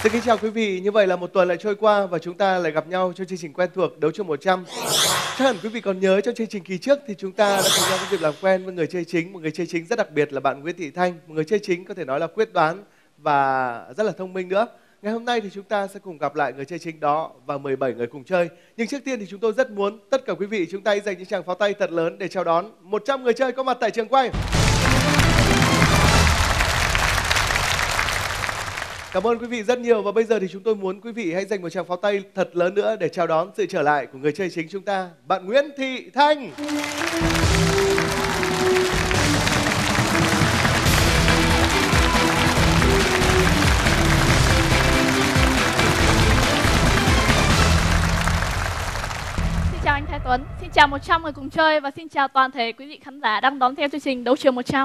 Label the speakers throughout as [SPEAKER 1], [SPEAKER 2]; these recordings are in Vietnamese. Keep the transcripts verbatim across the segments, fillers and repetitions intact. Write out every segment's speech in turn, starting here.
[SPEAKER 1] Xin kính chào quý vị, như vậy là một tuần lại trôi qua và chúng ta lại gặp nhau trong chương trình quen thuộc Đấu Trường một trăm. Chắc hẳn quý vị còn nhớ trong chương trình kỳ trước thì chúng ta đã cùng nhau có dịp làm quen với người chơi chính, một người chơi chính rất đặc biệt là bạn Nguyễn Thị Thanh, một người chơi chính có thể nói là quyết đoán và rất là thông minh nữa. Ngày hôm nay thì chúng ta sẽ cùng gặp lại người chơi chính đó và mười bảy người cùng chơi. Nhưng trước tiên thì chúng tôi rất muốn tất cả quý vị chúng ta hãy dành những tràng pháo tay thật lớn để chào đón một trăm người chơi có mặt tại trường quay. Cảm ơn quý vị rất nhiều và bây giờ thì chúng tôi muốn quý vị hãy dành một tràng pháo tay thật lớn nữa để chào đón sự trở lại của người chơi chính chúng ta, bạn Nguyễn Thị Thanh.
[SPEAKER 2] Xin chào anh Thái Tuấn, xin chào một trăm người cùng chơi và xin chào toàn thể quý vị khán giả đang đón theo chương trình Đấu Trường một trăm.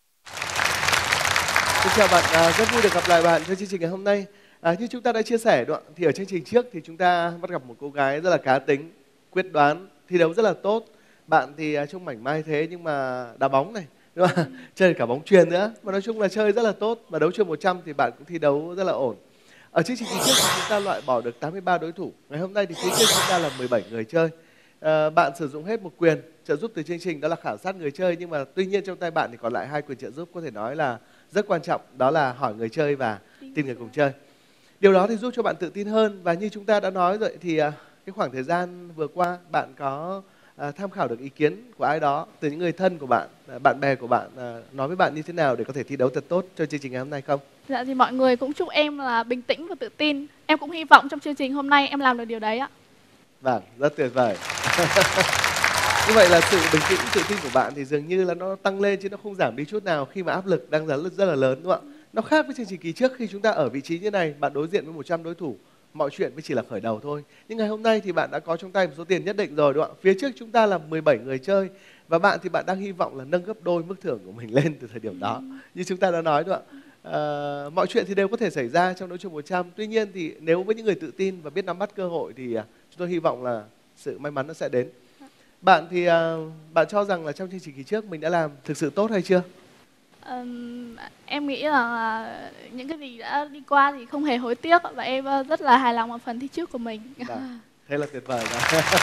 [SPEAKER 1] Xin chào bạn, à, rất vui được gặp lại bạn trong chương trình ngày hôm nay. À, như chúng ta đã chia sẻ đoạn thì ở chương trình trước thì chúng ta bắt gặp một cô gái rất là cá tính, quyết đoán, thi đấu rất là tốt. Bạn thì à, trông mảnh mai thế nhưng mà đá bóng này, đúng không? Chơi cả bóng chuyền nữa, mà nói chung là chơi rất là tốt. Và Đấu Trường một trăm thì bạn cũng thi đấu rất là ổn. Ở chương trình kỳ trước thì chúng ta loại bỏ được tám mươi ba đối thủ. Ngày hôm nay thì phía trên chúng ta là mười bảy người chơi. À, bạn sử dụng hết một quyền trợ giúp từ chương trình đó là khảo sát người chơi, nhưng mà tuy nhiên trong tay bạn thì còn lại hai quyền trợ giúp có thể nói là rất quan trọng, đó là hỏi người chơi và tin người cùng chơi. Điều đó thì giúp cho bạn tự tin hơn và như chúng ta đã nói rồi thì uh, cái khoảng thời gian vừa qua bạn có uh, tham khảo được ý kiến của ai đó từ những người thân của bạn, uh, bạn bè của bạn uh, nói với bạn như thế nào để có thể thi đấu thật tốt cho chương trình ngày hôm nay không?
[SPEAKER 2] Dạ thì mọi người cũng chúc em là bình tĩnh và tự tin. Em cũng hy vọng trong chương trình hôm nay em làm được điều đấy ạ.
[SPEAKER 1] Vâng, rất tuyệt vời. Như vậy là sự bình tĩnh, tự tin của bạn thì dường như là nó tăng lên chứ nó không giảm đi chút nào khi mà áp lực đang rất, rất là lớn, đúng không ạ? Nó khác với chương trình kỳ trước khi chúng ta ở vị trí như này, bạn đối diện với một trăm đối thủ, mọi chuyện mới chỉ là khởi đầu thôi. Nhưng ngày hôm nay thì bạn đã có trong tay một số tiền nhất định rồi, đúng không ạ? Phía trước chúng ta là mười bảy người chơi và bạn thì bạn đang hy vọng là nâng gấp đôi mức thưởng của mình lên từ thời điểm đó. Như chúng ta đã nói, đúng không ạ? À, mọi chuyện thì đều có thể xảy ra trong Đấu Trường một trăm. Tuy nhiên thì nếu với những người tự tin và biết nắm bắt cơ hội thì chúng tôi hy vọng là sự may mắn nó sẽ đến. Bạn thì uh, bạn cho rằng là trong chương trình kỳ trước mình đã làm thực sự tốt hay chưa?
[SPEAKER 2] Um, em nghĩ là những cái gì đã đi qua thì không hề hối tiếc và em rất là hài lòng ở phần thi trước của mình.
[SPEAKER 1] Đã. Thế là tuyệt vời đó.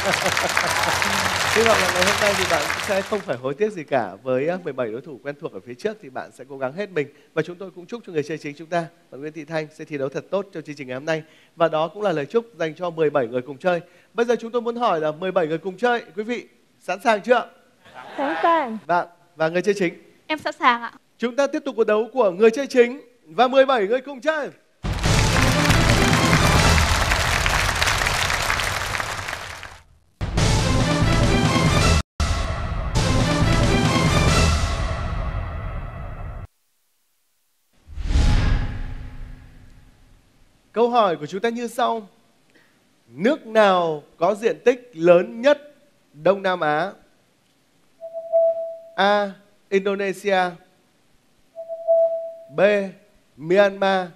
[SPEAKER 1] Hy vọng là ngày hôm nay thì bạn sẽ không phải hối tiếc gì cả. Với mười bảy đối thủ quen thuộc ở phía trước thì bạn sẽ cố gắng hết mình. Và chúng tôi cũng chúc cho người chơi chính chúng ta, bạn Nguyễn Thị Thanh sẽ thi đấu thật tốt trong chương trình ngày hôm nay. Và đó cũng là lời chúc dành cho mười bảy người cùng chơi. Bây giờ chúng tôi muốn hỏi là mười bảy người cùng chơi, quý vị sẵn sàng chưa?
[SPEAKER 3] Sẵn sàng.
[SPEAKER 1] Vâng, và người chơi chính?
[SPEAKER 2] Em sẵn sàng ạ.
[SPEAKER 1] Chúng ta tiếp tục cuộc đấu của người chơi chính và mười bảy người cùng chơi. Câu hỏi của chúng ta như sau. Nước nào có diện tích lớn nhất Đông Nam Á? A. Indonesia. B. Myanmar.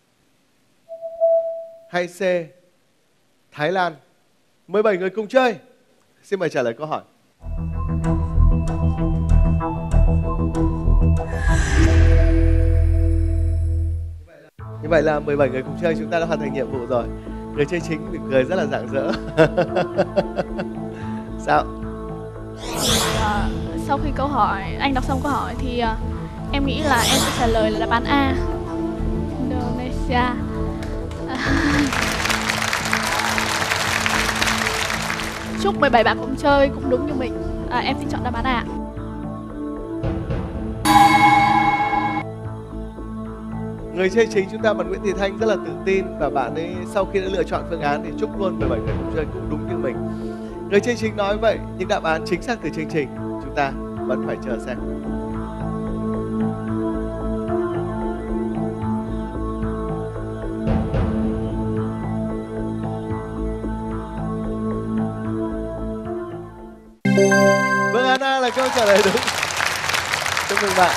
[SPEAKER 1] Hay C. Thái Lan? mười bảy người cùng chơi. Xin mời trả lời câu hỏi. Như vậy là mười bảy người cùng chơi chúng ta đã hoàn thành nhiệm vụ rồi. Người chơi chính mỉm cười rất là rạng rỡ. Sao?
[SPEAKER 2] À, sau khi câu hỏi anh đọc xong câu hỏi thì uh, em nghĩ là em sẽ trả lời là đáp án A, Indonesia. Chúc mười bảy bạn cùng chơi cũng đúng như mình. À, em xin chọn đáp án A.
[SPEAKER 1] Người chơi chính chúng ta bạn Nguyễn Thị Thanh rất là tự tin và bạn ấy sau khi đã lựa chọn phương án thì chúc luôn mười bảy người cùng chơi cũng đúng như mình. Người chơi chính nói vậy nhưng đáp án chính xác từ chương trình chúng ta vẫn phải chờ xem. Vâng, Anna là câu trả lời đúng. Chúc mừng bạn.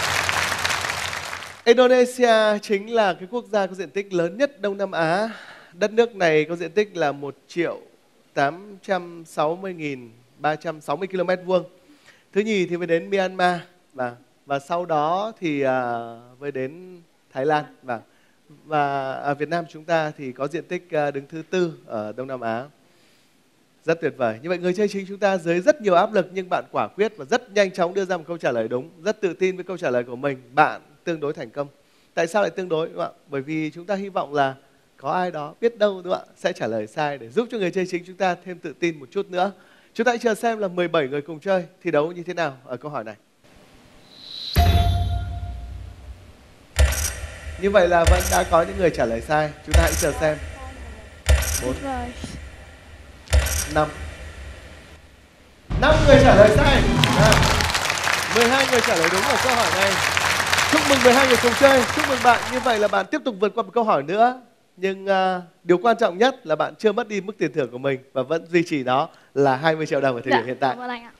[SPEAKER 1] Indonesia chính là cái quốc gia có diện tích lớn nhất Đông Nam Á. Đất nước này có diện tích là một triệu tám trăm sáu mươi nghìn ba trăm sáu mươi ki lô mét vuông. Thứ nhì thì mới đến Myanmar và và sau đó thì uh, mới đến Thái Lan. Và Và ở Việt Nam chúng ta thì có diện tích à, đứng thứ tư ở Đông Nam Á. Rất tuyệt vời. Như vậy người chơi chính chúng ta dưới rất nhiều áp lực nhưng bạn quả quyết và rất nhanh chóng đưa ra một câu trả lời đúng, rất tự tin với câu trả lời của mình. Bạn tương đối thành công. Tại sao lại tương đối, đúng không ạ? Bởi vì chúng ta hy vọng là có ai đó biết đâu, đúng không ạ, sẽ trả lời sai để giúp cho người chơi chính chúng ta thêm tự tin một chút nữa. Chúng ta hãy chờ xem là mười bảy người cùng chơi thi đấu như thế nào ở câu hỏi này. Như vậy là vẫn đã có những người trả lời sai. Chúng ta hãy chờ xem. Bốn, năm, năm người trả lời sai. À, mười hai người trả lời đúng ở câu hỏi này. Chúc mừng mười hai người cùng chơi. Chúc mừng bạn. Như vậy là bạn tiếp tục vượt qua một câu hỏi nữa. Nhưng uh, điều quan trọng nhất là bạn chưa mất đi mức tiền thưởng của mình và vẫn duy trì đó là hai mươi triệu đồng ở thời
[SPEAKER 2] dạ,
[SPEAKER 1] điểm hiện tại.
[SPEAKER 2] Cảm ơn anh ạ.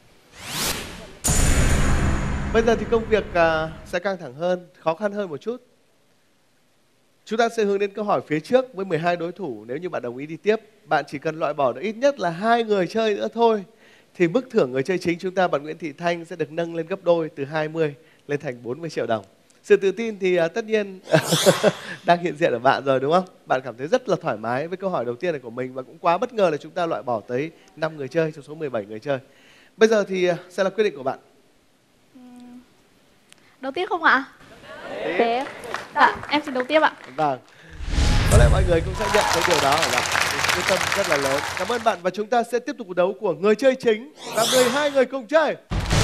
[SPEAKER 1] Bây giờ thì công việc uh, sẽ căng thẳng hơn, khó khăn hơn một chút. Chúng ta sẽ hướng đến câu hỏi phía trước với mười hai đối thủ. Nếu như bạn đồng ý đi tiếp, bạn chỉ cần loại bỏ được ít nhất là hai người chơi nữa thôi thì mức thưởng người chơi chính chúng ta, bạn Nguyễn Thị Thanh, sẽ được nâng lên gấp đôi từ hai mươi lên thành bốn mươi triệu đồng. Sự tự tin thì uh, tất nhiên đang hiện diện ở bạn rồi, đúng không? Bạn cảm thấy rất là thoải mái với câu hỏi đầu tiên này của mình và cũng quá bất ngờ là chúng ta loại bỏ tới năm người chơi trong số mười bảy người chơi. Bây giờ thì uh, sẽ là quyết định của bạn.
[SPEAKER 2] Đầu tiên không ạ? Tiếp. Dạ, em xin đầu tiếp ạ.
[SPEAKER 1] Vâng. Có lẽ mọi người cũng sẽ nhận thấy điều đó ở bạn. Quyết tâm rất là lớn. Cảm ơn bạn và chúng ta sẽ tiếp tục cuộc đấu của người chơi chính và mười hai người cùng chơi.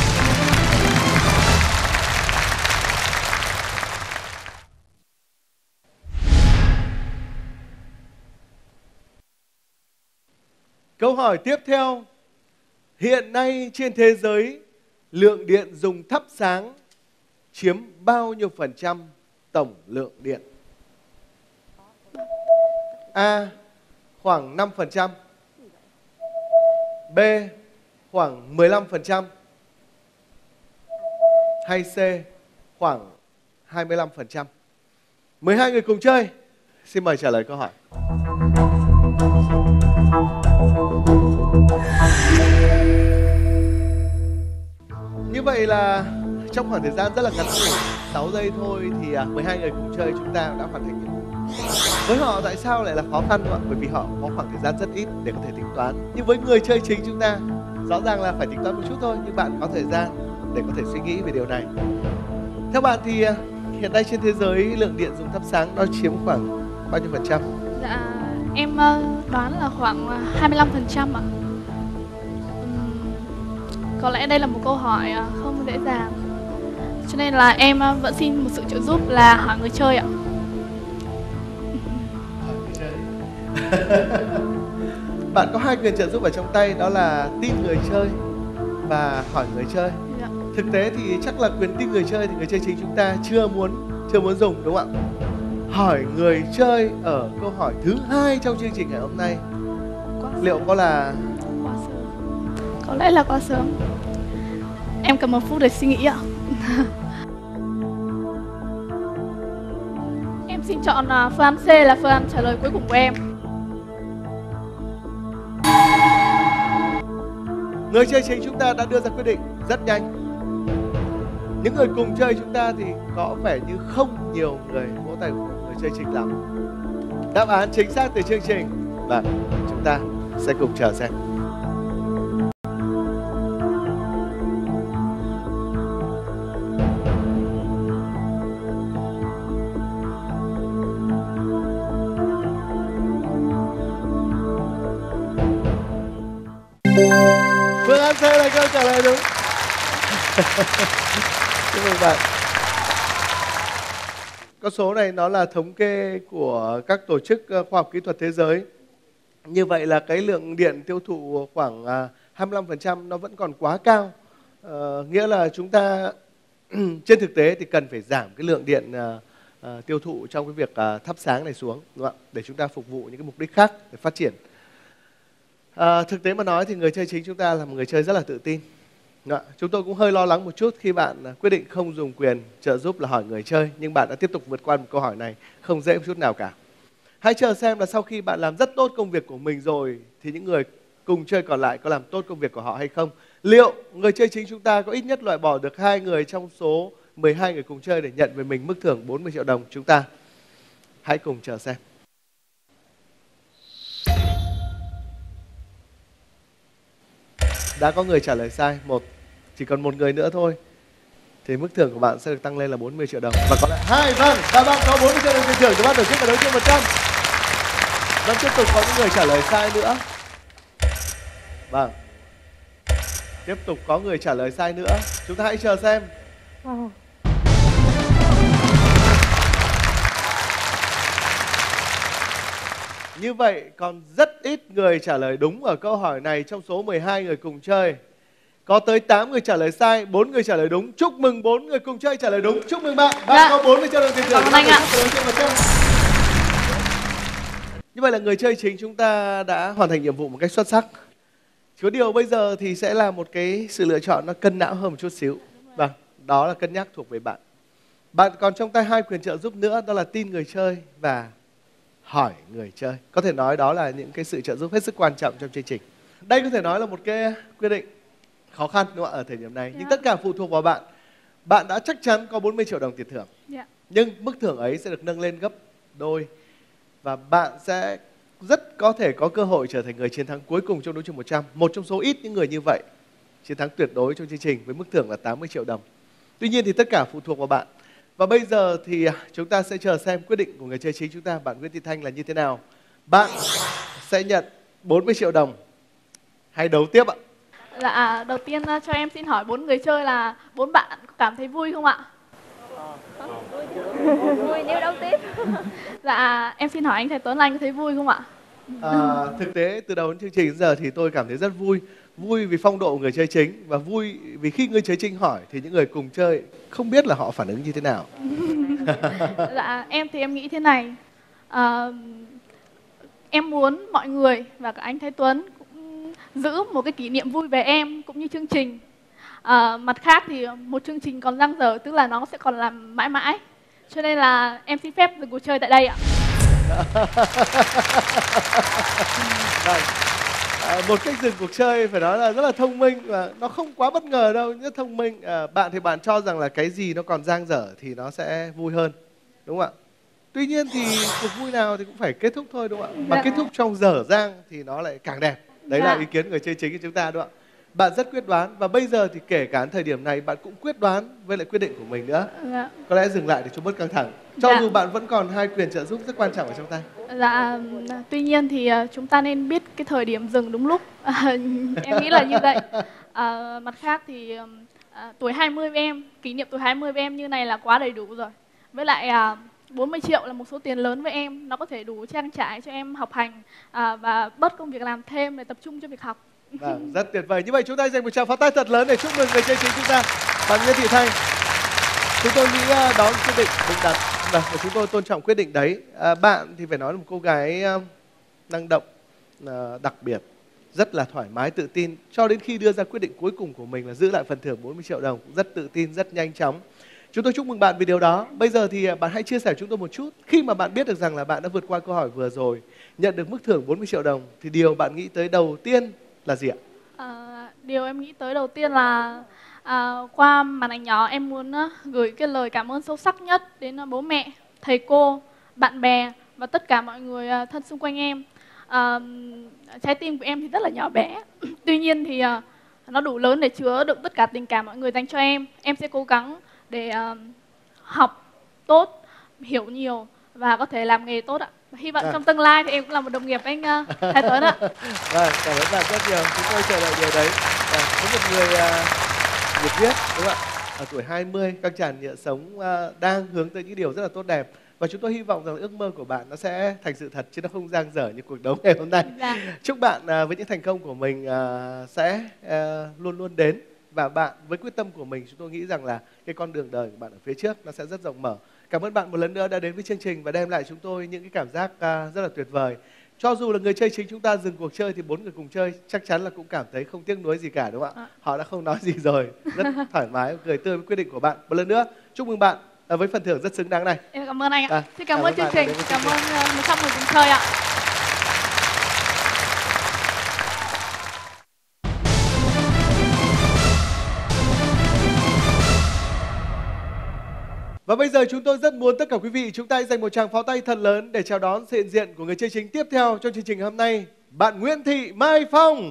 [SPEAKER 1] Câu hỏi tiếp theo. Hiện nay trên thế giới, lượng điện dùng thắp sáng chiếm bao nhiêu phần trăm tổng lượng điện? A. Khoảng năm phần trăm. B. Khoảng mười lăm phần trăm. Hay C. Khoảng hai mươi lăm phần trăm. mười hai người cùng chơi. Xin mời trả lời câu hỏi. Như vậy là trong khoảng thời gian rất là ngắn ngủi, sáu giây thôi thì mười hai người cùng chơi chúng ta đã hoàn thành nhiệm vụ. Với họ tại sao lại là khó khăn không ạ? Bởi vì họ có khoảng thời gian rất ít để có thể tính toán. Nhưng với người chơi chính chúng ta, rõ ràng là phải tính toán một chút thôi, nhưng bạn có thời gian để có thể suy nghĩ về điều này. Theo bạn thì hiện nay trên thế giới lượng điện dùng thắp sáng nó chiếm khoảng bao nhiêu phần trăm?
[SPEAKER 2] Dạ, em đoán là khoảng hai mươi lăm phần trăm ạ. Có lẽ đây là một câu hỏi không dễ dàng, cho nên là em vẫn xin một sự trợ giúp là hỏi người chơi ạ.
[SPEAKER 1] Bạn có hai quyền trợ giúp ở trong tay, đó là tin người chơi và hỏi người chơi.
[SPEAKER 2] Dạ.
[SPEAKER 1] Thực tế thì chắc là quyền tin người chơi thì người chơi chính chúng ta chưa muốn chưa muốn dùng, đúng không ạ? Hỏi người chơi ở câu hỏi thứ hai trong chương trình ngày hôm nay liệu có là
[SPEAKER 2] quá sớm? Có lẽ là quá sớm. Em cần một phút để suy nghĩ ạ. Em xin chọn uh, phương án C là phương án trả lời cuối cùng của em.
[SPEAKER 1] Người chơi chính chúng ta đã đưa ra quyết định rất nhanh. Những người cùng chơi chúng ta thì có vẻ như không nhiều người vỗ tay của người chơi chính lắm. Đáp án chính xác từ chương trình và chúng ta sẽ cùng chờ xem. Phương án C là câu trả lời đúng. Chúc mừng bạn. Con số này nó là thống kê của các tổ chức khoa học kỹ thuật thế giới. Như vậy là cái lượng điện tiêu thụ khoảng hai mươi lăm phần trăm nó vẫn còn quá cao. Ờ, nghĩa là chúng ta trên thực tế thì cần phải giảm cái lượng điện uh, uh, tiêu thụ trong cái việc uh, thắp sáng này xuống, đúng không ạ? Để chúng ta phục vụ những cái mục đích khác để phát triển. À, thực tế mà nói thì người chơi chính chúng ta là một người chơi rất là tự tin. Đó. Chúng tôi cũng hơi lo lắng một chút khi bạn quyết định không dùng quyền trợ giúp là hỏi người chơi, nhưng bạn đã tiếp tục vượt qua một câu hỏi này không dễ một chút nào cả. Hãy chờ xem là sau khi bạn làm rất tốt công việc của mình rồi thì những người cùng chơi còn lại có làm tốt công việc của họ hay không. Liệu người chơi chính chúng ta có ít nhất loại bỏ được hai người trong số mười hai người cùng chơi để nhận về mình mức thưởng bốn mươi triệu đồng chúng ta? Hãy cùng chờ xem. Đã có người trả lời sai, một, chỉ còn một người nữa thôi thì mức thưởng của bạn sẽ được tăng lên là bốn mươi triệu đồng. Và còn lại hai, vâng, và bạn có bốn mươi triệu đồng tiền thưởng cho ban tổ chức và đấu trường một trăm. Vẫn tiếp tục có những người trả lời sai nữa. Vâng, tiếp tục có người trả lời sai nữa. Chúng ta hãy chờ xem. Như vậy còn rất ít người trả lời đúng ở câu hỏi này trong số mười hai người cùng chơi. Có tới tám người trả lời sai, bốn người trả lời đúng. Chúc mừng bốn người cùng chơi trả lời đúng. Chúc mừng bạn. Bạn dạ. có bốn mươi triệu đồng tiền thưởng.
[SPEAKER 2] Cảm ơn anh ạ.
[SPEAKER 1] Như vậy là người chơi chính chúng ta đã hoàn thành nhiệm vụ một cách xuất sắc. Chỉ có điều bây giờ thì sẽ là một cái sự lựa chọn nó cân não hơn một chút xíu. Vâng, đó là cân nhắc thuộc về bạn. Bạn còn trong tay hai quyền trợ giúp nữa, đó là tin người chơi và hỏi người chơi. Có thể nói đó là những cái sự trợ giúp hết sức quan trọng trong chương trình. Đây có thể nói là một cái quyết định khó khăn đúng không ạ, ở thời điểm này. Yeah. Nhưng tất cả phụ thuộc vào bạn. Bạn đã chắc chắn có bốn mươi triệu đồng tiền thưởng. Yeah. Nhưng mức thưởng ấy sẽ được nâng lên gấp đôi. Và bạn sẽ rất có thể có cơ hội trở thành người chiến thắng cuối cùng trong đấu trường một trăm. Một trong số ít những người như vậy chiến thắng tuyệt đối trong chương trình với mức thưởng là tám mươi triệu đồng. Tuy nhiên thì tất cả phụ thuộc vào bạn. Và bây giờ thì chúng ta sẽ chờ xem quyết định của người chơi chính chúng ta, bạn Nguyễn Thị Thanh là như thế nào. Bạn sẽ nhận bốn mươi triệu đồng hay đấu tiếp ạ?
[SPEAKER 2] Dạ, đầu tiên cho em xin hỏi bốn người chơi là bốn bạn có cảm thấy vui không ạ? Vui nếu đấu tiếp. Dạ, em xin hỏi anh Thái Tuấn là anh có thấy vui không ạ?
[SPEAKER 1] À, thực tế từ đầu đến chương trình đến giờ thì tôi cảm thấy rất vui. Vui vì phong độ của người chơi chính và vui vì khi người chơi chính hỏi thì những người cùng chơi không biết là họ phản ứng như thế nào.
[SPEAKER 2] Dạ, em thì em nghĩ thế này. À, em muốn mọi người và cả anh Thái Tuấn cũng giữ một cái kỷ niệm vui về em cũng như chương trình. À, mặt khác thì một chương trình còn dang dở, tức là nó sẽ còn làm mãi mãi. Cho nên là em xin phép dừng cuộc chơi tại đây ạ.
[SPEAKER 1] Vâng. À, một cách dừng cuộc chơi phải nói là rất là thông minh và nó không quá bất ngờ đâu, rất thông minh. À, bạn thì bạn cho rằng là cái gì nó còn dang dở thì nó sẽ vui hơn, đúng không ạ? Tuy nhiên thì cuộc vui nào thì cũng phải kết thúc thôi, đúng không ạ? Mà dạ. kết thúc trong dở dang thì nó lại càng đẹp. Đấy dạ. là ý kiến người chơi chính của chúng ta, đúng không ạ? Bạn rất quyết đoán và bây giờ thì kể cả thời điểm này bạn cũng quyết đoán với lại quyết định của mình nữa. Dạ. Có lẽ dừng lại để cho bớt căng thẳng. Cho dạ. dù bạn vẫn còn hai quyền trợ giúp rất quan trọng ở trong tay.
[SPEAKER 2] Dạ, tuy nhiên thì chúng ta nên biết cái thời điểm dừng đúng lúc. À, em nghĩ là như vậy. À, mặt khác thì à, tuổi hai mươi với em, kỷ niệm tuổi hai mươi với em như này là quá đầy đủ rồi. Với lại à, bốn mươi triệu là một số tiền lớn với em, nó có thể đủ trang trải cho em học hành à, và bớt công việc làm thêm để tập trung cho việc học.
[SPEAKER 1] Vâng, rất tuyệt vời. Như vậy chúng ta dành một tràng pháo tay thật lớn để chúc mừng người chơi chính chúng ta, bạn Nguyễn Thị Thanh. Chúng tôi nghĩ đó là quyết định đúng đắn và chúng tôi tôn trọng quyết định đấy. À, bạn thì phải nói là một cô gái năng động, đặc biệt, rất là thoải mái, tự tin. Cho đến khi đưa ra quyết định cuối cùng của mình là giữ lại phần thưởng bốn mươi triệu đồng, cũng rất tự tin, rất nhanh chóng. Chúng tôi chúc mừng bạn vì điều đó. Bây giờ thì bạn hãy chia sẻ chúng tôi một chút. Khi mà bạn biết được rằng là bạn đã vượt qua câu hỏi vừa rồi, nhận được mức thưởng bốn mươi triệu đồng, thì điều bạn nghĩ tới đầu tiên là gì ạ?
[SPEAKER 2] À, điều em nghĩ tới đầu tiên là à, qua màn ảnh nhỏ em muốn uh, gửi cái lời cảm ơn sâu sắc nhất đến uh, bố mẹ, thầy cô, bạn bè và tất cả mọi người uh, thân xung quanh em. À, trái tim của em thì rất là nhỏ bé, tuy nhiên thì uh, nó đủ lớn để chứa đựng tất cả tình cảm mọi người dành cho em. Em sẽ cố gắng để uh, học tốt, hiểu nhiều và có thể làm nghề tốt ạ. Hy vọng à. trong tương lai thì em cũng là một đồng nghiệp anh uh, Thái Tuấn ạ.
[SPEAKER 1] Vâng, cảm ơn bạn rất nhiều. Chúng tôi chờ đợi điều đấy. À, có một người uh, nhiệt huyết, đúng không ạ? Ở tuổi hai mươi, các chàng nhựa sống uh, đang hướng tới những điều rất là tốt đẹp. Và chúng tôi hy vọng rằng ước mơ của bạn nó sẽ thành sự thật chứ nó không dang dở như cuộc đấu ngày hôm nay. Dạ. Chúc bạn uh, với những thành công của mình uh, sẽ uh, luôn luôn đến. Và bạn với quyết tâm của mình, chúng tôi nghĩ rằng là cái con đường đời của bạn ở phía trước nó sẽ rất rộng mở. Cảm ơn bạn một lần nữa đã đến với chương trình và đem lại chúng tôi những cái cảm giác uh, rất là tuyệt vời. Cho dù là người chơi chính chúng ta dừng cuộc chơi thì bốn người cùng chơi chắc chắn là cũng cảm thấy không tiếc nuối gì cả, đúng không ạ? À. Họ đã không nói gì rồi, rất thoải mái, cười tươi với quyết định của bạn. Một lần nữa chúc mừng bạn uh, với phần thưởng rất xứng đáng này.
[SPEAKER 2] Em cảm ơn anh ạ. À, Xin cảm, cảm ơn chương trình, cảm ơn một trăm người cùng chơi ạ.
[SPEAKER 1] Và bây giờ chúng tôi rất muốn tất cả quý vị chúng ta hãy dành một tràng pháo tay thật lớn để chào đón sự hiện diện của người chơi chính tiếp theo trong chương trình hôm nay, bạn Nguyễn Thị Mai Phong.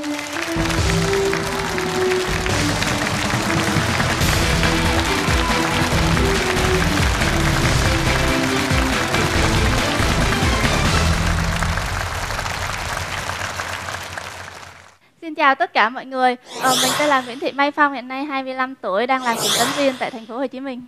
[SPEAKER 3] Xin chào tất cả mọi người. Ờ, mình tên là Nguyễn Thị Mai Phong, hiện nay hai mươi lăm tuổi, đang làm kiểm toán viên tại thành phố Hồ Chí Minh.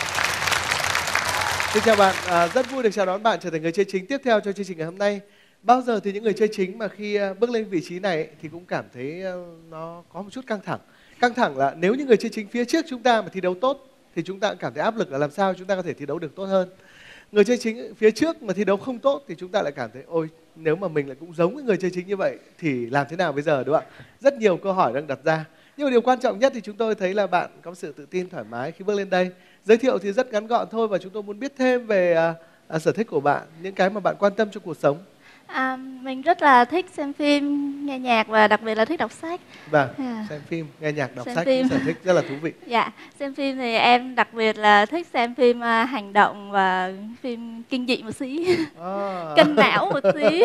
[SPEAKER 1] Xin chào bạn, à, rất vui được chào đón bạn trở thành người chơi chính tiếp theo cho chương trình ngày hôm nay. Bao giờ thì những người chơi chính mà khi bước lên vị trí này ấy, thì cũng cảm thấy nó có một chút căng thẳng. Căng thẳng là nếu những người chơi chính phía trước chúng ta mà thi đấu tốt thì chúng ta cũng cảm thấy áp lực là làm sao chúng ta có thể thi đấu được tốt hơn. Người chơi chính phía trước mà thi đấu không tốt thì chúng ta lại cảm thấy ôi, nếu mà mình lại cũng giống với người chơi chính như vậy thì làm thế nào bây giờ, đúng không ạ? Rất nhiều câu hỏi đang đặt ra. Nhưng mà điều quan trọng nhất thì chúng tôi thấy là bạn có sự tự tin thoải mái khi bước lên đây. Giới thiệu thì rất ngắn gọn thôi và chúng tôi muốn biết thêm về à, à, sở thích của bạn, những cái mà bạn quan tâm trong cuộc sống.
[SPEAKER 3] À, mình rất là thích xem phim, nghe nhạc và đặc biệt là thích đọc sách.
[SPEAKER 1] Vâng,
[SPEAKER 3] à.
[SPEAKER 1] xem phim, nghe nhạc, đọc
[SPEAKER 3] xem
[SPEAKER 1] sách
[SPEAKER 3] phim.
[SPEAKER 1] cũng sở thích rất là thú vị.
[SPEAKER 3] Dạ, xem phim thì em đặc biệt là thích xem phim uh, hành động và phim kinh dị một xí,
[SPEAKER 1] À.
[SPEAKER 3] cân não một xí.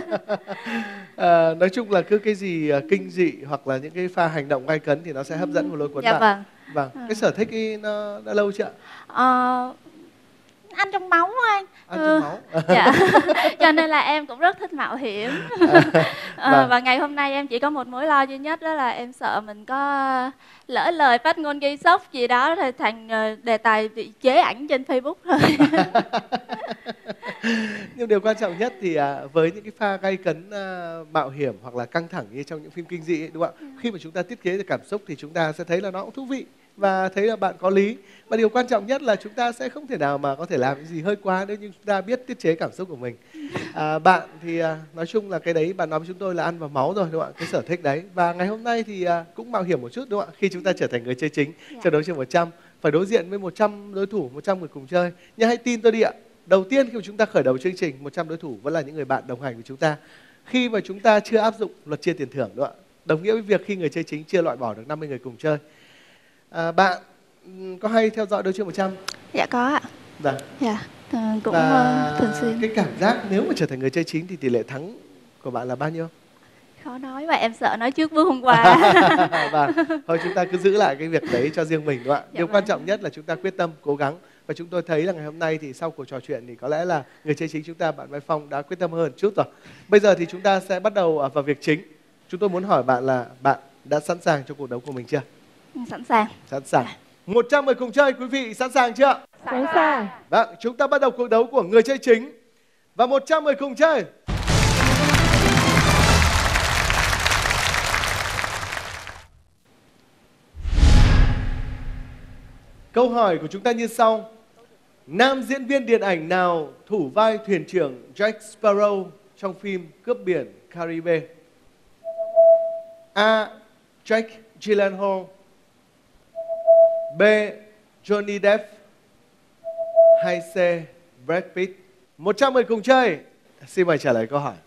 [SPEAKER 1] À, nói chung là cứ cái gì uh, kinh dị hoặc là những cái pha hành động gay cấn thì nó sẽ hấp dẫn và lôi cuốn
[SPEAKER 3] dạ
[SPEAKER 1] bạn.
[SPEAKER 3] Vâng.
[SPEAKER 1] Vâng,
[SPEAKER 3] à.
[SPEAKER 1] Cái sở thích ấy nó đã lâu chưa ạ?
[SPEAKER 3] Ờ, ăn trong máu anh.
[SPEAKER 1] Ăn
[SPEAKER 3] ừ.
[SPEAKER 1] trong máu.
[SPEAKER 3] Dạ. Cho nên là em cũng rất thích mạo hiểm.
[SPEAKER 1] À,
[SPEAKER 3] à,
[SPEAKER 1] vâng.
[SPEAKER 3] Và ngày hôm nay em chỉ có một mối lo duy nhất, đó là em sợ mình có lỡ lời phát ngôn gây sốc gì đó thì thành đề tài bị chế ảnh trên Facebook thôi.
[SPEAKER 1] Nhưng điều quan trọng nhất thì à, với những cái pha gay cấn à, mạo hiểm hoặc là căng thẳng như trong những phim kinh dị ấy, đúng không ạ? Khi mà chúng ta tiết chế được cảm xúc thì chúng ta sẽ thấy là nó cũng thú vị và thấy là bạn có lý. Và điều quan trọng nhất là chúng ta sẽ không thể nào mà có thể làm cái gì hơi quá nếu như chúng ta biết tiết chế cảm xúc của mình. À, bạn thì à, nói chung là cái đấy bạn nói với chúng tôi là ăn vào máu rồi, đúng không ạ? Cái sở thích đấy. Và ngày hôm nay thì à, cũng mạo hiểm một chút, đúng không ạ? Khi chúng ta trở thành người chơi chính trận đấu trên một trăm, phải đối diện với một trăm đối thủ, một trăm người cùng chơi. Nhưng hãy tin tôi đi ạ. Đầu tiên khi mà chúng ta khởi đầu chương trình, một trăm đối thủ vẫn là những người bạn đồng hành với chúng ta. Khi mà chúng ta chưa áp dụng luật chia tiền thưởng, đúng không ạ? Đồng nghĩa với việc khi người chơi chính chưa loại bỏ được năm mươi người cùng chơi. À, bạn có hay theo dõi đấu trường một trăm?
[SPEAKER 3] Dạ có ạ.
[SPEAKER 1] Dạ.
[SPEAKER 3] Dạ, cũng
[SPEAKER 1] và
[SPEAKER 3] thường xuyên.
[SPEAKER 1] Cái cảm giác nếu mà trở thành người chơi chính thì tỷ lệ thắng của bạn là bao nhiêu?
[SPEAKER 3] Khó nói và em sợ nói trước bước hôm qua.
[SPEAKER 1] Và thôi chúng ta cứ giữ lại cái việc đấy cho riêng mình, đúng không ạ?
[SPEAKER 3] Dạ
[SPEAKER 1] Điều
[SPEAKER 3] vâng.
[SPEAKER 1] quan trọng nhất là chúng ta quyết tâm, cố gắng. Và chúng tôi thấy là ngày hôm nay thì sau cuộc trò chuyện thì có lẽ là người chơi chính chúng ta, bạn Mai Phong đã quyết tâm hơn chút rồi. Bây giờ thì chúng ta sẽ bắt đầu vào việc chính. Chúng tôi muốn hỏi bạn là bạn đã sẵn sàng cho cuộc đấu của mình chưa?
[SPEAKER 3] Sẵn sàng.
[SPEAKER 1] Sẵn sàng. một trăm người cùng chơi, quý vị sẵn sàng chưa?
[SPEAKER 3] Sẵn sàng.
[SPEAKER 1] Vâng, chúng ta bắt đầu cuộc đấu của người chơi chính. Và một trăm người cùng chơi. Câu hỏi của chúng ta như sau. Nam diễn viên điện ảnh nào thủ vai thuyền trưởng Jack Sparrow trong phim Cướp biển Caribe? A. Jake Gyllenhaal. B. Johnny Depp. Hay C. Brad Pitt? một trăm người cùng chơi. Xin mời trả lời câu hỏi.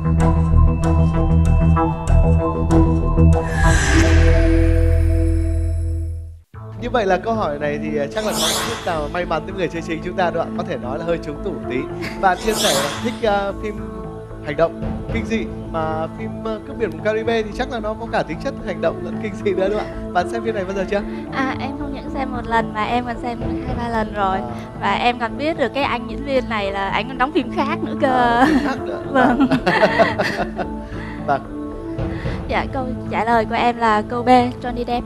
[SPEAKER 1] Như vậy là câu hỏi này thì chắc là có một chút nào may mắn với người chơi chính chúng ta, đúng không ạ? Có thể nói là hơi trúng tủ tí. Bạn chia sẻ là thích uh, phim hành động, kinh dị, mà phim uh, Cướp biển Caribe thì chắc là nó có cả tính chất hành động lẫn kinh dị nữa, đúng không ạ? Bạn xem phim này bao giờ chưa?
[SPEAKER 3] À, em không những xem một lần mà em còn xem hai ba lần rồi.
[SPEAKER 1] À.
[SPEAKER 3] Và em còn biết được cái anh diễn viên này là anh còn đóng phim khác nữa cơ.
[SPEAKER 1] À, phim khác nữa.
[SPEAKER 3] Vâng.
[SPEAKER 1] Vâng.
[SPEAKER 3] Dạ, câu trả lời của em là câu B, Johnny Depp.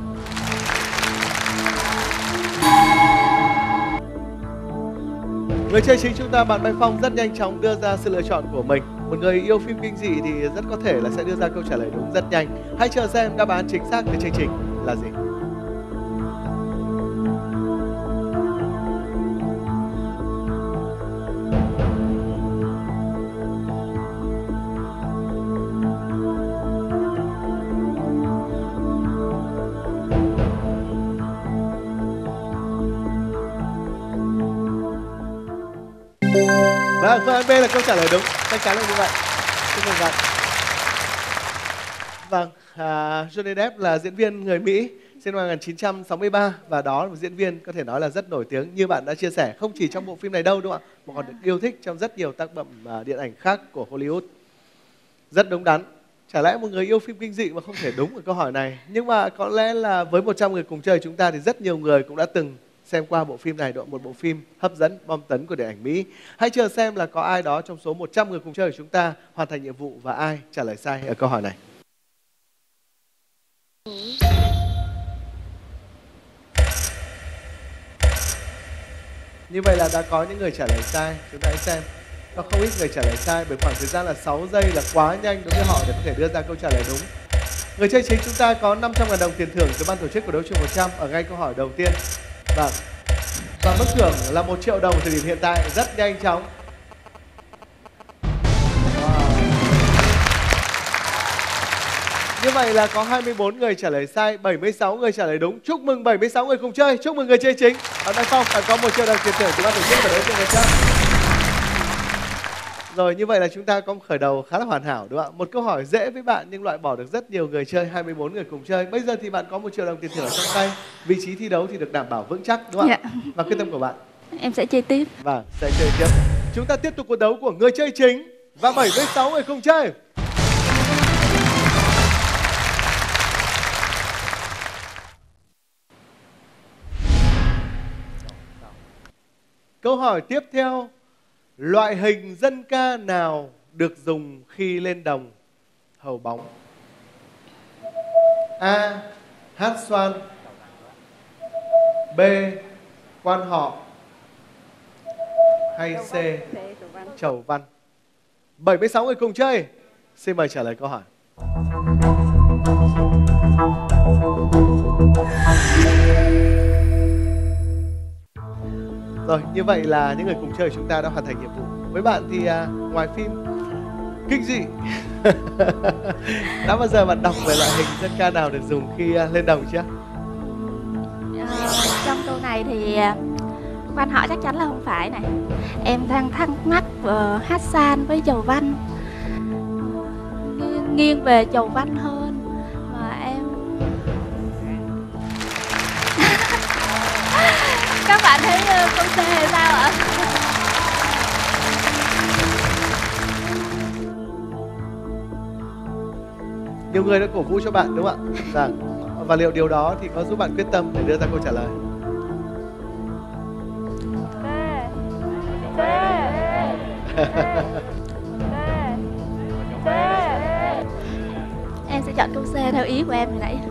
[SPEAKER 1] Người chơi chính chúng ta, bạn Mai Phong rất nhanh chóng đưa ra sự lựa chọn của mình. Một người yêu phim kinh dị thì rất có thể là sẽ đưa ra câu trả lời đúng rất nhanh. Hãy chờ xem đáp án chính xác của chương trình là gì. Vâng, phương án B là câu trả lời đúng. Chắc chắn là như vậy. Chúc mừng bạn. Vâng, à, Johnny Depp là diễn viên người Mỹ. sinh năm một nghìn chín trăm sáu mươi ba và đó là một diễn viên có thể nói là rất nổi tiếng như bạn đã chia sẻ, không chỉ trong bộ phim này đâu đúng không ạ, mà còn được yêu thích trong rất nhiều tác phẩm uh, điện ảnh khác của Hollywood. Rất đúng đắn. Chả lẽ một người yêu phim kinh dị mà không thể đúng ở câu hỏi này. Nhưng mà có lẽ là với một trăm người cùng chơi chúng ta thì rất nhiều người cũng đã từng xem qua bộ phim này, một bộ phim hấp dẫn bom tấn của điện ảnh Mỹ. Hãy chờ xem là có ai đó trong số một trăm người cùng chơi của chúng ta hoàn thành nhiệm vụ và ai trả lời sai ở câu hỏi này. Như vậy là đã có những người trả lời sai. Chúng ta hãy xem. Có không ít người trả lời sai bởi khoảng thời gian là sáu giây là quá nhanh đối với họ để có thể đưa ra câu trả lời đúng. Người chơi chính chúng ta có năm trăm ngàn đồng tiền thưởng từ ban tổ chức của Đấu trường một trăm ở ngay câu hỏi đầu tiên. Vâng. Và mức thưởng là một triệu đồng thời điểm hiện tại, rất nhanh chóng. Wow. Như vậy là có hai mươi bốn người trả lời sai, bảy mươi sáu người trả lời đúng. Chúc mừng bảy mươi sáu người cùng chơi, chúc mừng người chơi chính. Bạn Đăng Phong, bạn có một triệu đồng tiền thưởng từ ban tổ chức của Đấu trường một trăm. Rồi, như vậy là chúng ta có một khởi đầu khá là hoàn hảo đúng không ạ? Một câu hỏi dễ với bạn nhưng loại bỏ được rất nhiều người chơi, hai mươi bốn người cùng chơi. Bây giờ thì bạn có một triệu đồng tiền thưởng ở trong tay. Vị trí thi đấu thì được đảm bảo vững chắc đúng không ạ?
[SPEAKER 3] Dạ.
[SPEAKER 1] Và quyết tâm của bạn?
[SPEAKER 3] Em sẽ chơi tiếp.
[SPEAKER 1] Vâng, sẽ chơi tiếp. Chúng ta tiếp tục cuộc đấu của người chơi chính và bảy mươi sáu người cùng chơi. Câu hỏi tiếp theo. Loại hình dân ca nào được dùng khi lên đồng hầu bóng? A. Hát xoan. B. Quan họ. Hay C. Chầu văn. bảy mươi sáu người cùng chơi. Xin mời trả lời câu hỏi. Rồi, như vậy là những người cùng chơi của chúng ta đã hoàn thành nhiệm vụ. Với bạn thì à, ngoài phim kinh dị đã bao giờ bạn đọc về loại hình dân ca nào được dùng khi à, lên đồng chưa?
[SPEAKER 3] À, trong câu này thì quan họ chắc chắn là không phải này. Em đang thắc mắc uh, hát san với chầu văn, nghiêng, nghiêng về chầu văn hơn mà em. Các bạn thấy uh, câu C hay sao ạ?
[SPEAKER 1] Nhiều người đã cổ vũ cho bạn đúng không ạ? Dạ. Và liệu điều đó thì có giúp bạn quyết tâm để đưa ra câu trả lời?
[SPEAKER 3] C. C. C. Em sẽ chọn câu C theo ý của em hồi nãy.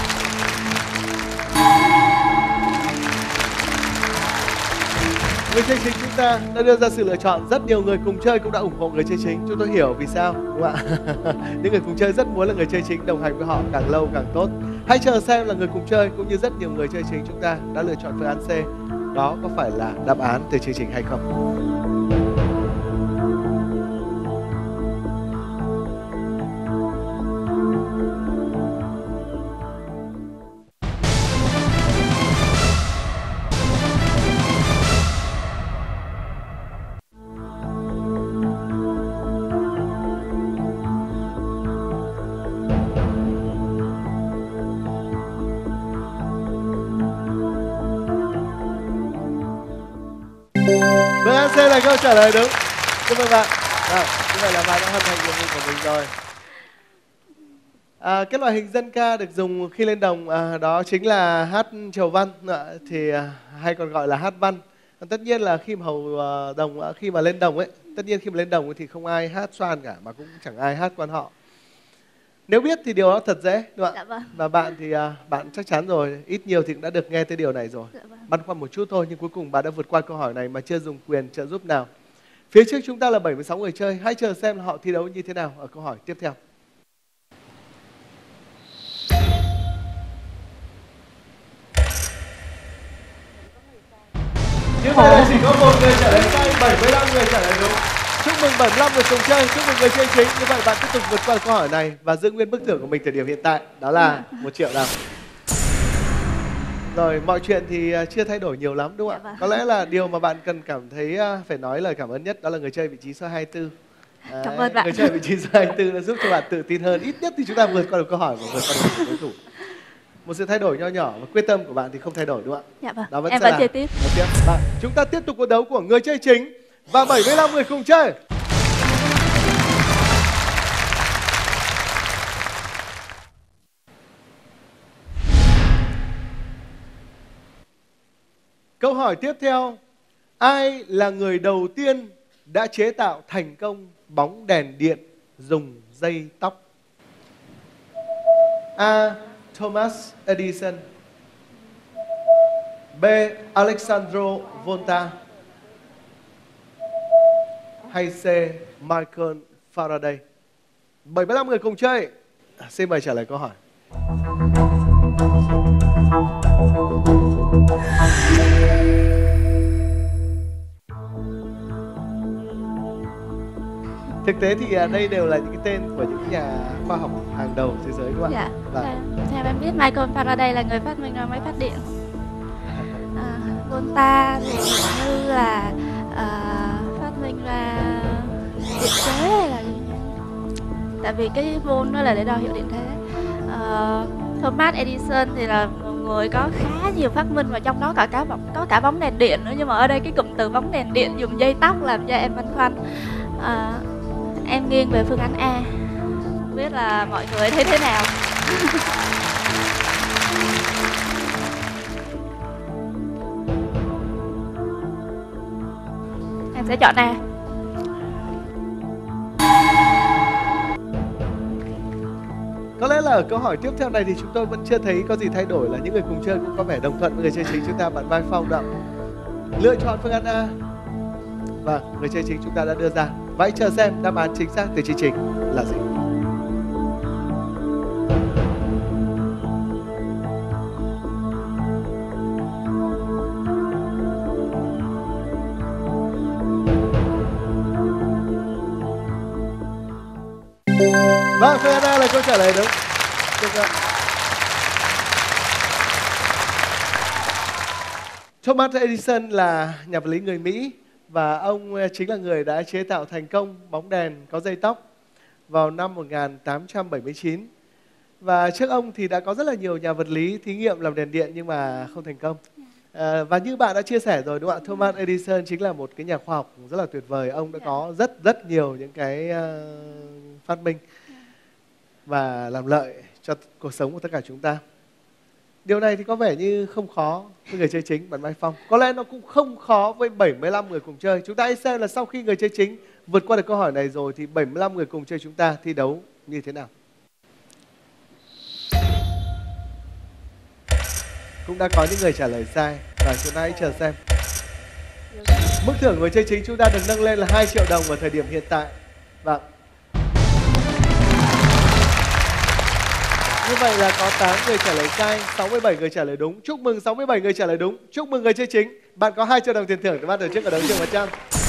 [SPEAKER 1] Người chơi chính chúng ta đã đưa ra sự lựa chọn. Rất nhiều người cùng chơi cũng đã ủng hộ người chơi chính. Chúng tôi hiểu vì sao đúng không ạ? Những người cùng chơi rất muốn là người chơi chính đồng hành với họ càng lâu càng tốt. Hãy chờ xem là người cùng chơi cũng như rất nhiều người chơi chính chúng ta đã lựa chọn phương án C. Đó có phải là đáp án từ chương trình hay không? Phương án C là câu trả lời đúng. Chúc mừng bạn. À, như vậy là bạn đã hoàn thành nhiệm vụ của mình rồi. À, cái loại hình dân ca được dùng khi lên đồng à, đó chính là hát chầu văn, à, thì à, hay còn gọi là hát văn. À, tất nhiên là khi mà hầu à, đồng à, khi mà lên đồng ấy, tất nhiên khi mà lên đồng ấy, thì không ai hát xoan cả mà cũng chẳng ai hát quan họ. Nếu biết thì điều đó thật dễ đúng không ạ?
[SPEAKER 3] Dạ vâng.
[SPEAKER 1] Và bạn thì à, bạn chắc chắn rồi, ít nhiều thì cũng đã được nghe tới điều này rồi.
[SPEAKER 3] Dạ vâng.
[SPEAKER 1] Băn khoăn một chút thôi nhưng cuối cùng bạn đã vượt qua câu hỏi này mà chưa dùng quyền trợ giúp nào. Phía trước chúng ta là bảy mươi sáu người chơi, hãy chờ xem là họ thi đấu như thế nào ở câu hỏi tiếp theo. Như vậy là chỉ có một người trả lời sai, bảy mươi lăm người trả lời đúng. Chúc mừng bảy mươi lăm người cùng chơi, chúc mừng người chơi chính. Như vậy bạn tiếp tục vượt qua câu hỏi này và giữ nguyên mức thưởng của mình thời điểm hiện tại, đó là một triệu đồng. Rồi, mọi chuyện thì chưa thay đổi nhiều lắm đúng không ạ? Có lẽ là điều mà bạn cần cảm thấy phải nói lời cảm ơn nhất đó là người chơi vị trí số hai mươi tư. Đấy,
[SPEAKER 3] cảm ơn bạn.
[SPEAKER 1] Người chơi vị trí số hai mươi tư đã giúp cho bạn tự tin hơn. Ít nhất thì chúng ta vượt qua được câu hỏi và vượt qua được đối thủ. một sự thay đổi nho nhỏ và quyết tâm của bạn thì không thay đổi đúng không ạ?
[SPEAKER 3] Dạ vâng.
[SPEAKER 1] Đó vẫn
[SPEAKER 3] Em
[SPEAKER 1] sẽ
[SPEAKER 3] vẫn
[SPEAKER 1] là
[SPEAKER 3] chơi tiếp.
[SPEAKER 1] Vẫn tiếp. Bạn, chúng ta tiếp tục cuộc đấu của người chơi chính và bảy mươi lăm người cùng chơi. Câu hỏi tiếp theo, ai là người đầu tiên đã chế tạo thành công bóng đèn điện dùng dây tóc? A. Thomas Edison, B. Alexandro Volta, hay C. Michael Faraday? bảy mươi lăm người cùng chơi. Xin mời trả lời câu hỏi. Thực tế thì đây đều là những cái tên của những nhà khoa học hàng đầu thế giới đúng không ạ?
[SPEAKER 3] Dạ. Vâng. Theo em biết Michael Faraday là người phát minh ra máy phát điện. À, Volta thì hình như là à, phát minh ra điện thế hay là gì? Tại vì cái volt nó là để đo hiệu điện thế. À, Thomas Edison thì là một người có khá nhiều phát minh và trong đó cả cả bóng có cả bóng đèn điện nữa, nhưng mà ở đây cái cụm từ bóng đèn điện dùng dây tóc làm cho em băn khoăn. À, em nghiêng về phương án A. Không biết là mọi người thấy thế nào. Em sẽ chọn A.
[SPEAKER 1] Có lẽ là ở câu hỏi tiếp theo này thì chúng tôi vẫn chưa thấy có gì thay đổi, là những người cùng chơi cũng có vẻ đồng thuận với người chơi chính chúng ta, bạn Mai Phong đó. Lựa chọn phương án A. Vâng, người chơi chính chúng ta đã đưa ra. Và hãy chờ xem đáp án chính xác từ chương trình là gì. Vâng, phương án A là câu trả lời đúng. Thomas Edison là nhà vật lý người Mỹ và ông chính là người đã chế tạo thành công bóng đèn có dây tóc vào năm một nghìn tám trăm bảy mươi chín. Và trước ông thì đã có rất là nhiều nhà vật lý thí nghiệm làm đèn điện nhưng mà không thành công. À, và như bạn đã chia sẻ rồi đúng không ạ? Thomas Edison chính là một cái nhà khoa học rất là tuyệt vời. Ông đã có rất rất nhiều những cái uh, phát minh và làm lợi cho cuộc sống của tất cả chúng ta. Điều này thì có vẻ như không khó với người chơi chính, bạn Mai Phong. Có lẽ nó cũng không khó với bảy mươi lăm người cùng chơi. Chúng ta hãy xem là sau khi người chơi chính vượt qua được câu hỏi này rồi thì bảy mươi lăm người cùng chơi chúng ta thi đấu như thế nào. Cũng đã có những người trả lời sai và chúng ta hãy chờ xem. Mức thưởng người chơi chính chúng ta được nâng lên là hai triệu đồng ở thời điểm hiện tại. Vâng. Như vậy là có tám người trả lời sai, sáu mươi bảy người trả lời đúng. Chúc mừng sáu mươi bảy người trả lời đúng. Chúc mừng người chơi chính. Bạn có hai triệu đồng tiền thưởng từ ban tổ chức ở đấu trường mặt trăng.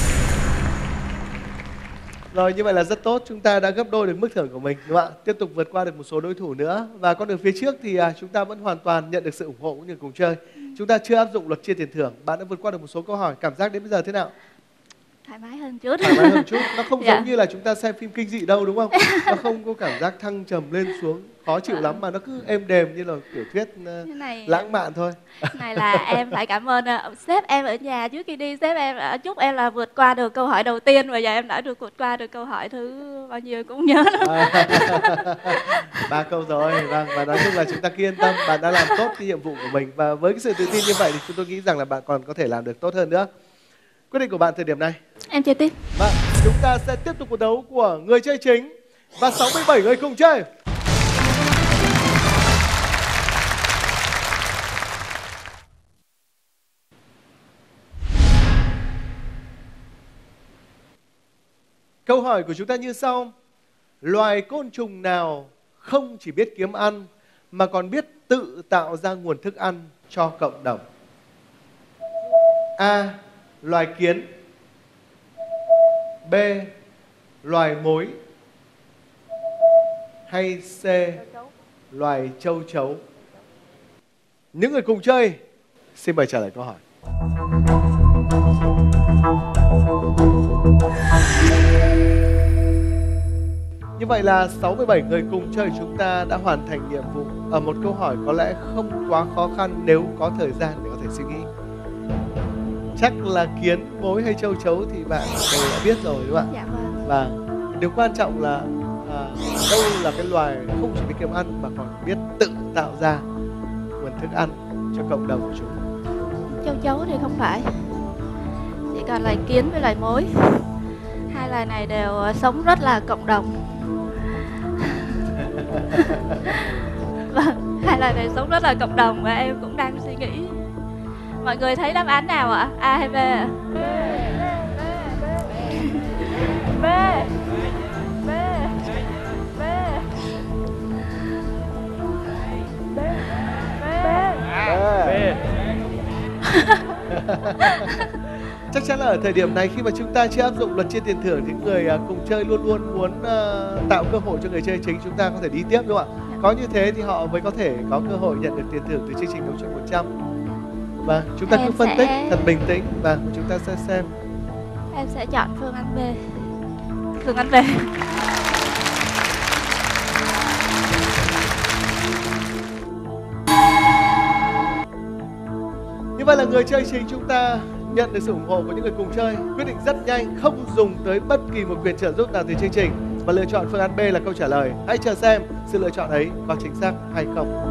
[SPEAKER 1] Rồi, như vậy là rất tốt, chúng ta đã gấp đôi được mức thưởng của mình đúng không ạ? Tiếp tục vượt qua được một số đối thủ nữa và con đường phía trước thì à, chúng ta vẫn hoàn toàn nhận được sự ủng hộ cũng như cùng chơi. Chúng ta chưa áp dụng luật chia tiền thưởng. Bạn đã vượt qua được một số câu hỏi, cảm giác đến bây giờ thế nào?
[SPEAKER 3] Thoải mái hơn chút.
[SPEAKER 1] Thoải mái hơn chút. Nó không
[SPEAKER 3] Dạ.
[SPEAKER 1] giống như là chúng ta xem phim kinh dị đâu đúng không? Nó không có cảm giác thăng trầm lên xuống khó chịu lắm mà nó cứ êm đềm như là tiểu thuyết uh,
[SPEAKER 3] này,
[SPEAKER 1] lãng mạn thôi.
[SPEAKER 3] Này là em phải cảm ơn uh, sếp em ở nhà trước khi đi, sếp em uh, chúc em là vượt qua được câu hỏi đầu tiên và giờ em đã được vượt qua được câu hỏi thứ bao nhiêu cũng nhớ lắm.
[SPEAKER 1] À, ba câu rồi, vâng, và nói chung là chúng ta cứ yên tâm, bạn đã làm tốt cái nhiệm vụ của mình và với cái sự tự tin như vậy thì chúng tôi nghĩ rằng là bạn còn có thể làm được tốt hơn nữa. Quyết định của bạn thời điểm này?
[SPEAKER 3] Em chơi tiếp.
[SPEAKER 1] Vâng, chúng ta sẽ tiếp tục cuộc đấu của người chơi chính và sáu mươi bảy người cùng chơi. Câu hỏi của chúng ta như sau. Loài côn trùng nào không chỉ biết kiếm ăn mà còn biết tự tạo ra nguồn thức ăn cho cộng đồng? A. Loài kiến. B. Loài mối. Hay C. Loài châu chấu? Những người cùng chơi, xin mời trả lời câu hỏi. Như vậy là sáu mươi bảy người cùng chơi chúng ta đã hoàn thành nhiệm vụ ở một câu hỏi có lẽ không quá khó khăn nếu có thời gian để có thể suy nghĩ. Chắc là kiến, mối hay châu chấu thì bạn đều đã biết rồi đúng không ạ?
[SPEAKER 3] Dạ vâng.
[SPEAKER 1] Và điều quan trọng là à, đâu là cái loài không chỉ biết kiếm ăn mà còn biết tự tạo ra nguồn thức ăn cho cộng đồng của chúng.
[SPEAKER 3] Châu chấu thì không phải, chỉ còn loài kiến với loài mối. Hai loài này đều sống rất là cộng đồng. Vâng, hai loài này sống rất là cộng đồng và em cũng đang suy nghĩ. Mọi người thấy đáp án nào ạ? A hay B ạ? B. B. B. B.
[SPEAKER 1] Chắc chắn là ở thời điểm này khi mà chúng ta chưa áp dụng luật chia tiền thưởng thì người uh, cùng chơi luôn luôn muốn uh, tạo cơ hội cho người chơi chính chúng ta có thể đi tiếp đúng không ạ? Có như thế thì họ mới có thể có cơ hội nhận được tiền thưởng từ chương trình Nấu Chuyện một trăm. Và chúng ta
[SPEAKER 3] Em
[SPEAKER 1] cứ phân
[SPEAKER 3] sẽ-
[SPEAKER 1] tích thật bình tĩnh và chúng ta sẽ xem.
[SPEAKER 3] Em sẽ chọn phương án B. Phương án B.
[SPEAKER 1] Như vậy là người chơi chính chúng ta nhận được sự ủng hộ của những người cùng chơi, quyết định rất nhanh, không dùng tới bất kỳ một quyền trợ giúp nào từ chương trình và lựa chọn phương án B là câu trả lời. Hãy chờ xem sự lựa chọn ấy có chính xác hay không.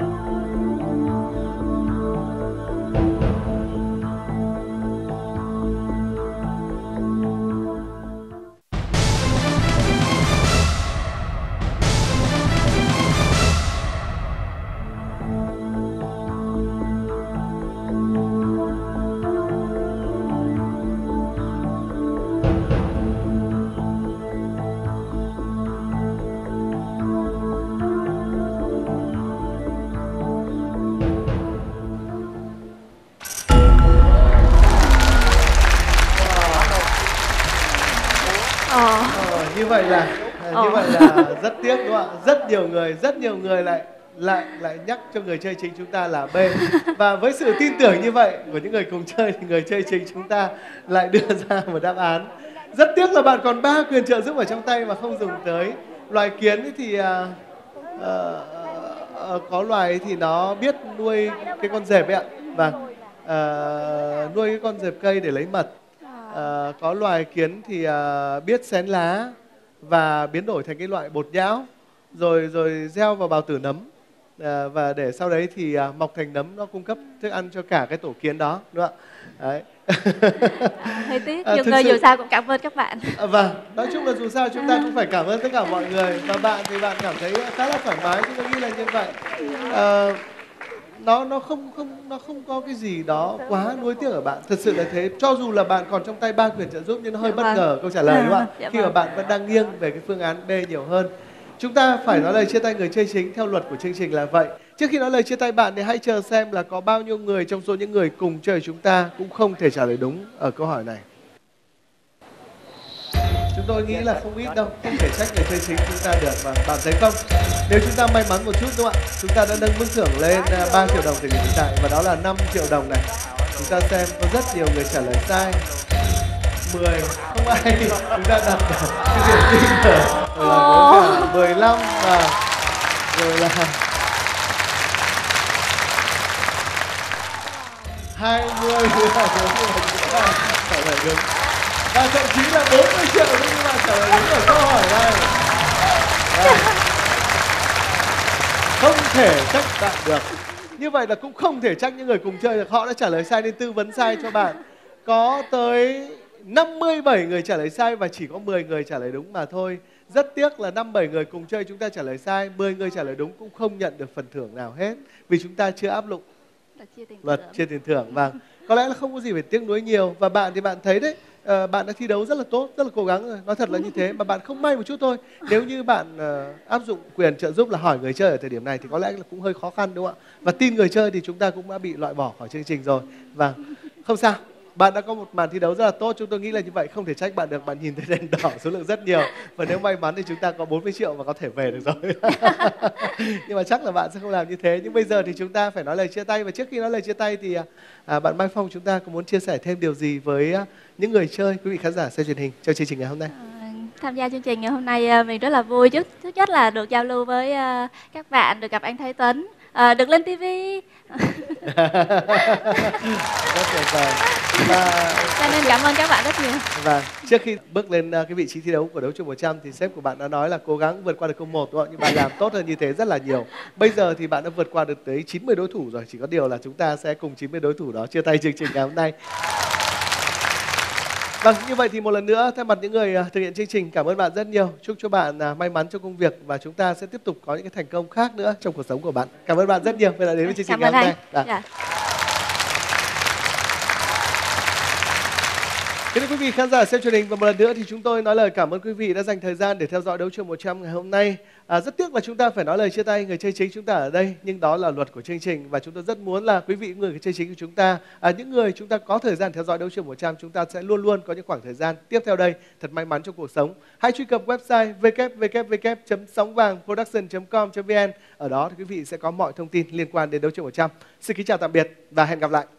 [SPEAKER 3] Ờ.
[SPEAKER 1] Ờ, như vậy là à, như
[SPEAKER 3] Ờ.
[SPEAKER 1] vậy là rất tiếc đúng không ạ? Rất nhiều người, rất nhiều người lại lại lại nhắc cho người chơi chính chúng ta là B. Và với sự tin tưởng như vậy của những người cùng chơi thì người chơi chính chúng ta lại đưa ra một đáp án. Rất tiếc là bạn còn ba quyền trợ giúp ở trong tay mà không dùng tới. Loài kiến ấy thì à, à, à, có loài ấy thì nó biết nuôi cái con dẹp ấy ạ. Và à, nuôi cái con dẹp cây để lấy mật. À, có loài kiến thì à, biết xén lá và biến đổi thành cái loại bột nhão, rồi rồi gieo vào bào tử nấm à, và để sau đấy thì à, mọc thành nấm, nó cung cấp thức ăn cho cả cái tổ kiến đó đúng không ạ? Đấy.
[SPEAKER 3] Hơi tiếc,
[SPEAKER 1] À,
[SPEAKER 3] nhưng
[SPEAKER 1] thực
[SPEAKER 3] người
[SPEAKER 1] sự-
[SPEAKER 3] dù sao cũng cảm ơn các bạn.
[SPEAKER 1] À, vâng, nói chung là dù sao chúng ta cũng phải cảm ơn tất cả mọi người. Và bạn thì bạn cảm thấy khá là thoải mái, chúng tôi nghĩ là như vậy. À, nó nó không không nó không có cái gì đó quá nuối tiếc ở bạn, thật sự là thế. Cho dù là bạn còn trong tay ba quyền trợ giúp nhưng nó hơi
[SPEAKER 3] Dạ
[SPEAKER 1] bất
[SPEAKER 3] vâng.
[SPEAKER 1] ngờ câu trả lời đúng không ạ?
[SPEAKER 3] Dạ
[SPEAKER 1] Khi mà
[SPEAKER 3] vâng.
[SPEAKER 1] bạn vẫn đang nghiêng về cái phương án B nhiều hơn. Chúng ta phải nói lời chia tay người chơi chính theo luật của chương trình là vậy. Trước khi nói lời chia tay bạn thì hãy chờ xem là có bao nhiêu người trong số những người cùng chơi chúng ta cũng không thể trả lời đúng ở câu hỏi này. Chúng tôi nghĩ là không ít đâu, không thể trách người chơi chính chúng ta được. Và bạn thấy không, nếu chúng ta may mắn một chút đúng không ạ, chúng ta đã nâng mức thưởng lên à, ba triệu đồng từ hiện tại và đó là năm triệu đồng này. Chúng ta xem có rất nhiều người trả lời sai. Mười, không ai chúng ta đặt cái điểm tin ở là mười lăm và rồi là hai mươi là bốn người chúng ta trả lời đúng. Và thậm chí là bốn mươi triệu nếu như bạn trả lời đúng ở câu hỏi này. Đây. Không thể trách bạn được. Như vậy là cũng không thể trách những người cùng chơi được. Họ đã trả lời sai nên tư vấn sai cho bạn. Có tới năm mươi bảy người trả lời sai và chỉ có mười người trả lời đúng mà thôi. Rất tiếc là năm bảy người cùng chơi chúng ta trả lời sai, mười người trả lời đúng cũng không nhận được phần thưởng nào hết vì chúng ta chưa áp dụng
[SPEAKER 3] Là chia tiền
[SPEAKER 1] luật
[SPEAKER 3] thưởng.
[SPEAKER 1] chia tiền thưởng. Vâng, có lẽ là không có gì phải tiếc nuối nhiều. Và bạn thì bạn thấy đấy, ờ, bạn đã thi đấu rất là tốt, rất là cố gắng rồi, nói thật là như thế. Mà bạn không may một chút thôi. Nếu như bạn ờ, áp dụng quyền trợ giúp là hỏi người chơi ở thời điểm này thì có lẽ là cũng hơi khó khăn đúng không ạ? Và tin người chơi thì chúng ta cũng đã bị loại bỏ khỏi chương trình rồi. Vâng, không sao. Bạn đã có một màn thi đấu rất là tốt, chúng tôi nghĩ là như vậy không thể trách bạn được. Bạn nhìn thấy đèn đỏ số lượng rất nhiều và nếu may mắn thì chúng ta có bốn mươi triệu và có thể về được rồi. Nhưng mà chắc là bạn sẽ không làm như thế. Nhưng bây giờ thì chúng ta phải nói lời chia tay. Và trước khi nói lời chia tay thì à, bạn Mai Phong chúng ta có muốn chia sẻ thêm điều gì với à, những người chơi, quý vị khán giả xem truyền hình trong chương trình ngày hôm nay?
[SPEAKER 3] À, tham gia chương trình ngày hôm nay à, mình rất là vui. Trước thứ nhất là được giao lưu với à, các bạn, được gặp anh Thái Tuấn, à, được lên ti vi.
[SPEAKER 1] Rất tuyệt vời. Và
[SPEAKER 3] Cho nên cảm ơn các bạn rất nhiều.
[SPEAKER 1] và trước khi bước lên à, cái vị trí thi đấu của đấu trường một trăm thì sếp của bạn đã nói là cố gắng vượt qua được câu một, đúng không? Nhưng bạn làm tốt hơn như thế rất là nhiều. Bây giờ thì bạn đã vượt qua được tới chín mươi đối thủ rồi. Chỉ có điều là chúng ta sẽ cùng chín mươi đối thủ đó chia tay chương trình ngày hôm nay. Vâng, như vậy thì một lần nữa thay mặt những người à, thực hiện chương trình, cảm ơn bạn rất nhiều. Chúc cho bạn à, may mắn trong công việc và chúng ta sẽ tiếp tục có những cái thành công khác nữa trong cuộc sống của bạn. Cảm ơn bạn rất nhiều vì đã đến với chương trình
[SPEAKER 3] Cảm
[SPEAKER 1] ngày
[SPEAKER 3] ơn
[SPEAKER 1] hôm
[SPEAKER 3] anh.
[SPEAKER 1] nay. Dạ.
[SPEAKER 3] Dạ.
[SPEAKER 1] Kính thưa quý vị khán giả xem truyền hình, và một lần nữa thì chúng tôi nói lời cảm ơn quý vị đã dành thời gian để theo dõi đấu trường một trăm ngày hôm nay. À, rất tiếc là chúng ta phải nói lời chia tay người chơi chính chúng ta ở đây, nhưng đó là luật của chương trình và chúng tôi rất muốn là quý vị người chơi chính của chúng ta, à, những người chúng ta có thời gian theo dõi đấu trường một trăm, chúng ta sẽ luôn luôn có những khoảng thời gian tiếp theo đây thật may mắn trong cuộc sống. Hãy truy cập website w w w chấm sóng vàng production chấm com chấm v n. Ở đó thì quý vị sẽ có mọi thông tin liên quan đến đấu trường một trăm. Xin kính chào tạm biệt và hẹn gặp lại.